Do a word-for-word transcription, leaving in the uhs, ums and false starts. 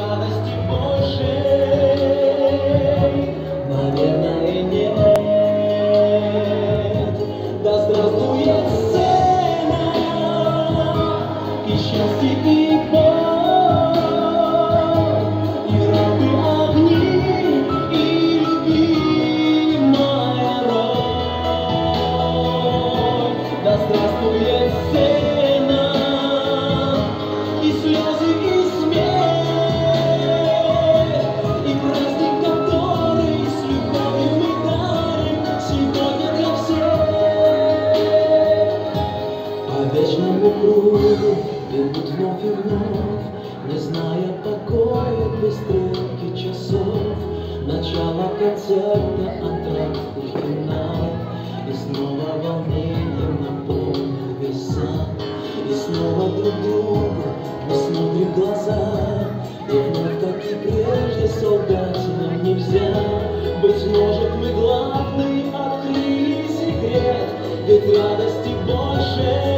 радости больше, наверное, нет. Да здравствует сцена, и счастье, и боль, и рабы огни, и любимая роль. Да здравствует сцена, и слезы, и смех, и праздник, который с любовью мы дарим сегодня для всех. По вечному кругу идут вновь и вновь, не зная покоя без стрелки часов. Начало концерта, антракт и финал, и снова волнением наполнен весь зал. И снова друг другу мы смотрим в глаза, и вновь, как и прежде, солдате нам нельзя. Быть может, мы главный открыли секрет, ведь радости больше.